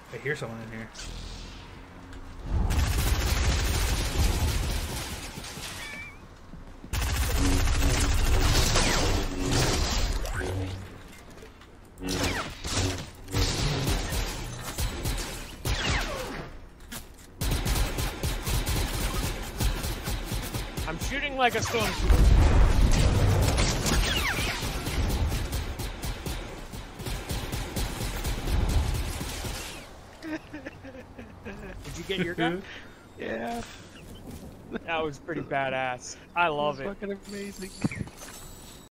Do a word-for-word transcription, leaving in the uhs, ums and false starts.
I hear someone in here. I'm shooting like a stormtrooper. Did you get your gun? Yeah. That was pretty badass. I love That was it. fucking amazing.